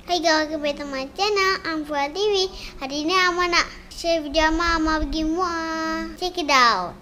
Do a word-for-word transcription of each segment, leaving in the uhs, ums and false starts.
Hai guys, welcome back to my channel, I'm Muar T V. Hari ni Amma nak share video Amma, Amma pergi Muar. Check it out.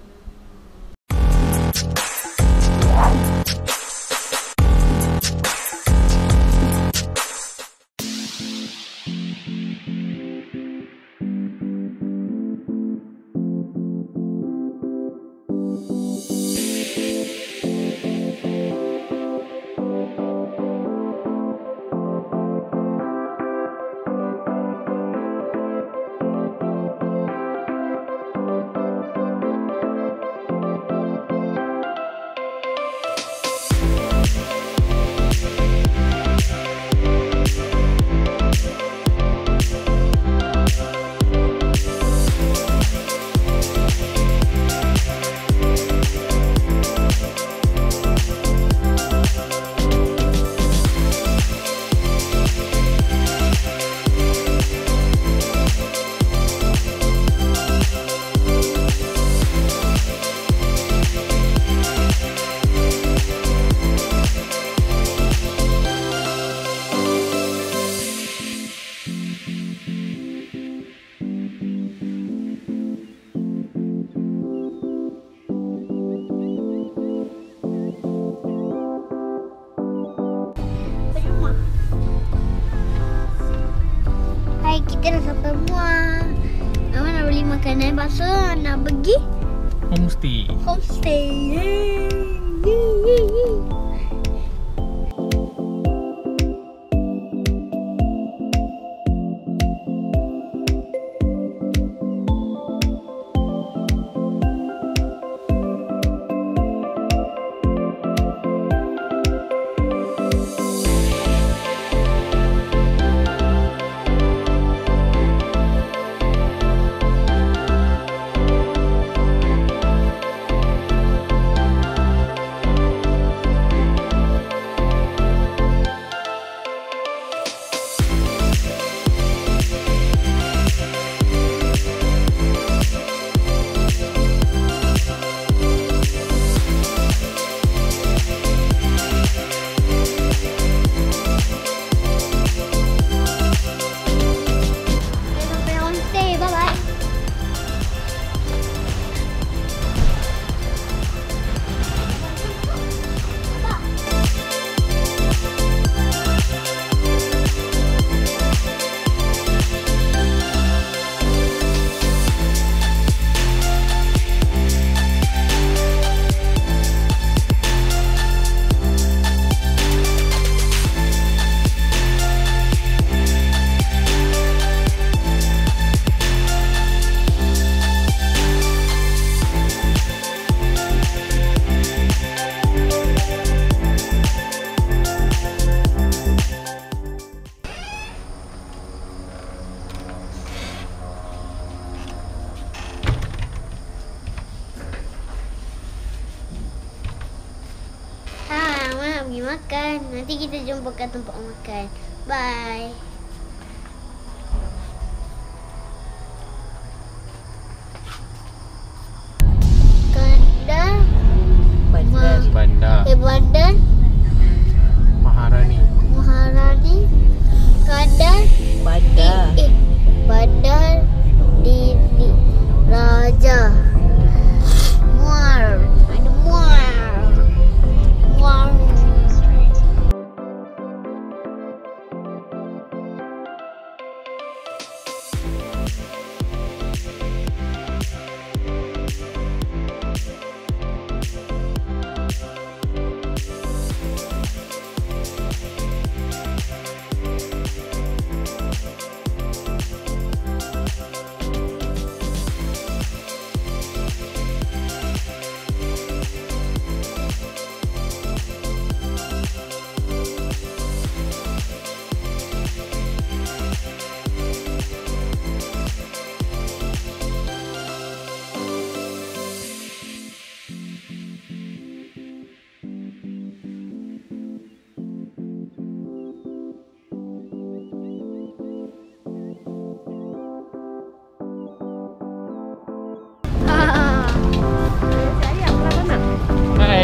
Hai, kita dah sampai Muar. Mama nak beli makanan, lepas tu nak pergi homestay. Homestay. Yeay. Yeay. Yeay. Pergi makan. Nanti kita jumpa kat tempat makan. Bye. Kandar. Bandar. Ma Bandar. Eh, Bandar. Maharani. Maharani. Kandar. Bandar. Eh, Bandar. Di, di Raja. Muar. Ada Muar. Muar.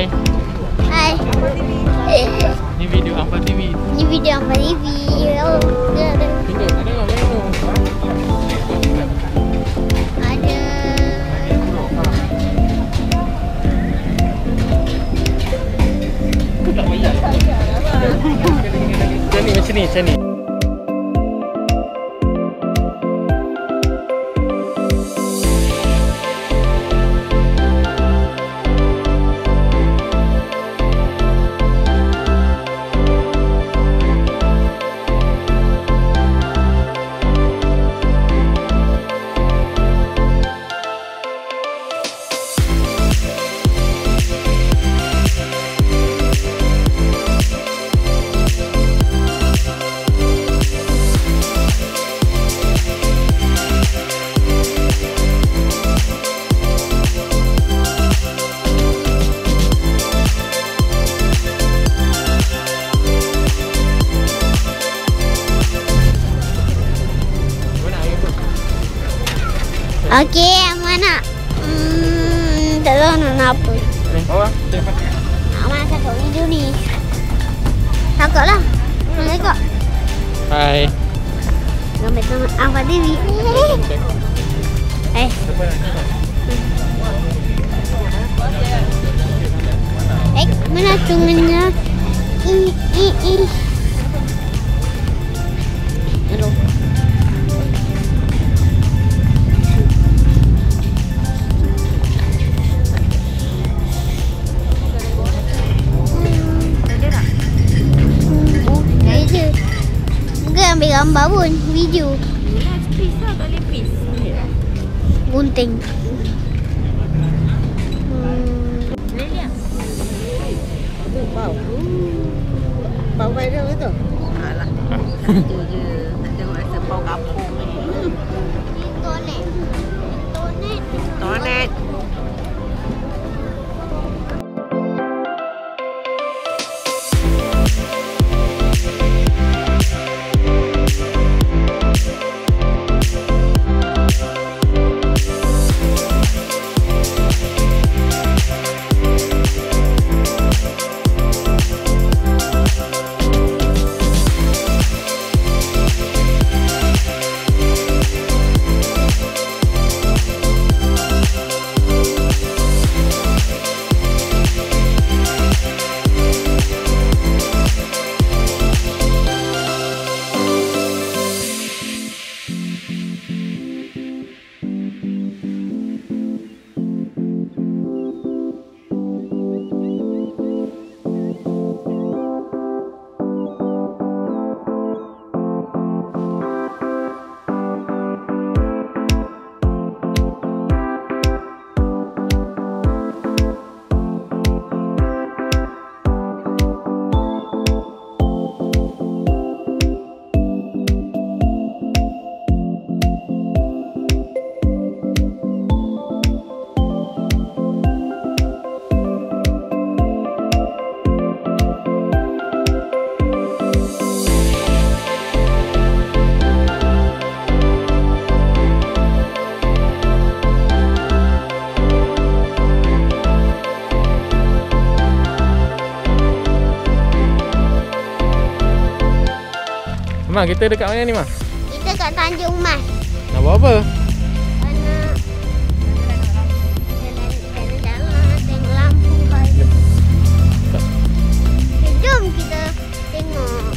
Ini video apa T V? Ini video apa T V? Macam ni, macam ni, macam ni. Okey, Amak nak. Hmm, tak tahu nak nak apa. Bawah, tengok. Amak takut video ni. Takutlah. Takut. Hai. Gambar sama Amfah T V. Eh. Eh, mana tungannya? I, i, i. Aduh. Ambil gambar pun, video. Yelah, space lah, tak boleh pace. Gunting. Boleh lihat? Bau. Bau viral ke tu? Alah. Itu je. Tak tengok rasa bau kampung ni. Tonet. Tonet. Tonet. Mak, kita dekat mana ni, Mak? Kita kat Tanjung Mas. Nak buat apa? Mana? Jalan-jalan, tengok lampu hari. Jom kita tengok.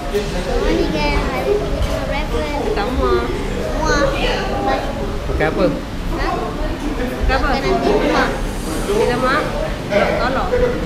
Semua ni kan hari ni kita tengah breakfast. Tak muar. Muar. Bye. Pakai apa? Ha? Pakai apa? Makan nanti muar. Kita mak. Tolong.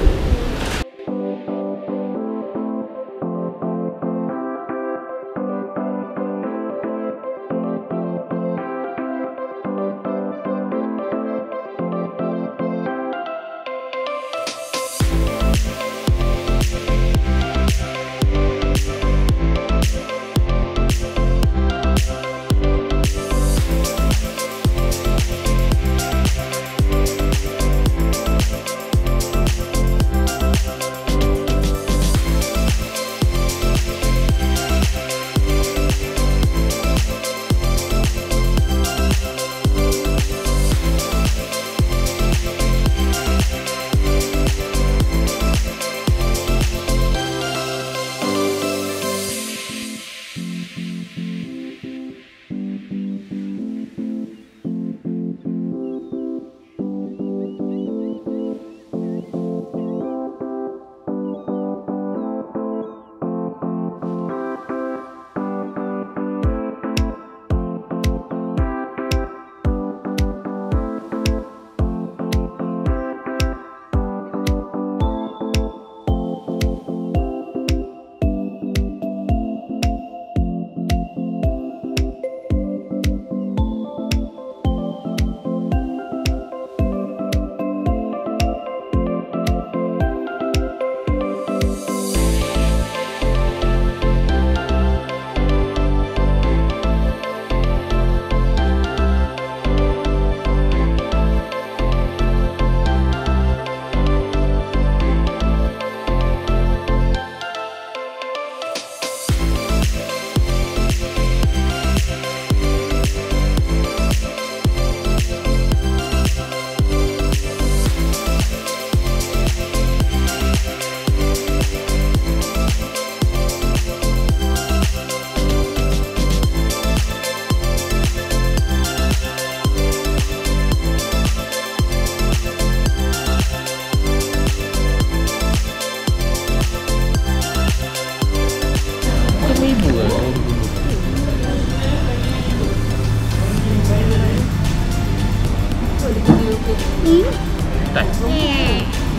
Tak. Eh.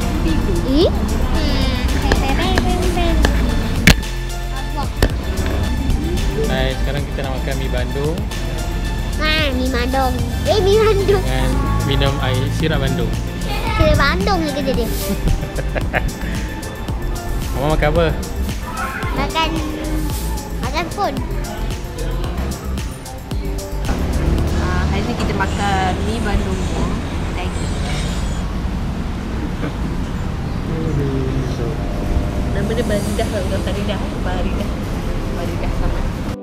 Eh? Apa? Hai, sekarang kita nak makan mi Bandung Ah, mi Bandung. Eh, mi Bandung. dengan minum air sirap Bandung. Kira Bandung ni kerja dia. Mama makan apa? Makan makan pun. Ah, hari ni kita makan mi Bandung Muar. Nama dia Baridah lah, bukan Faridah. Baridah. Baridah sama.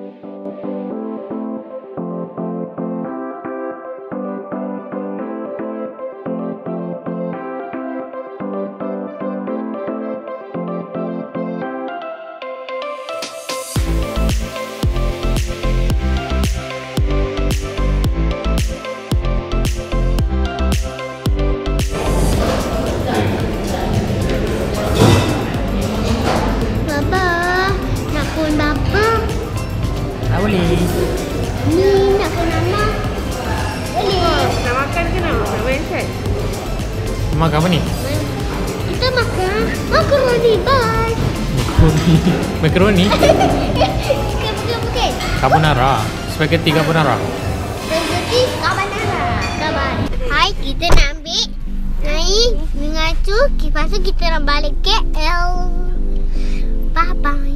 Baba, nak pun bapa. Tak boleh. Ni nak pun mama. Boleh. Nak makan ke nak? Nak main kan? Makan apa ni? Kita makan makaroni. Bye. Makaroni. Makaroni? Bukan, bukan, bukan. Carbonara. Spaghetti carbonara. Spaghetti carbonara. Kabar. Hai, kita nak ambil naik mengacu. Lepas tu kita nak balik K L. Bye-bye.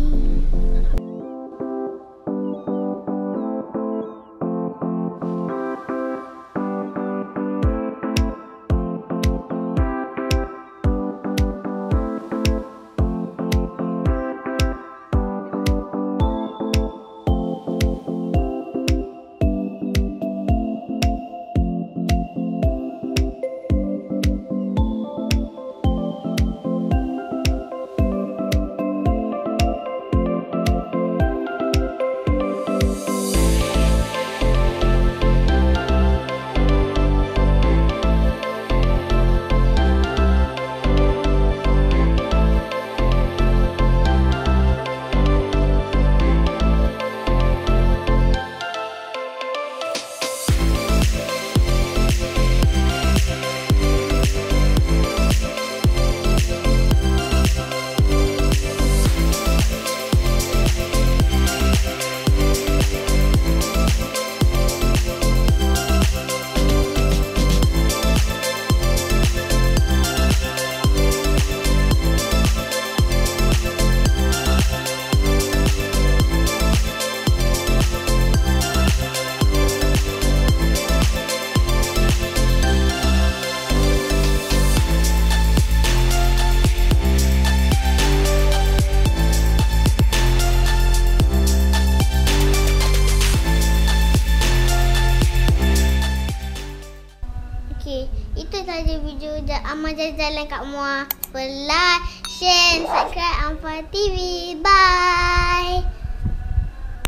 saja video Amma jalan kat Muar. Like, share, subscribe Amfa T V. Bye.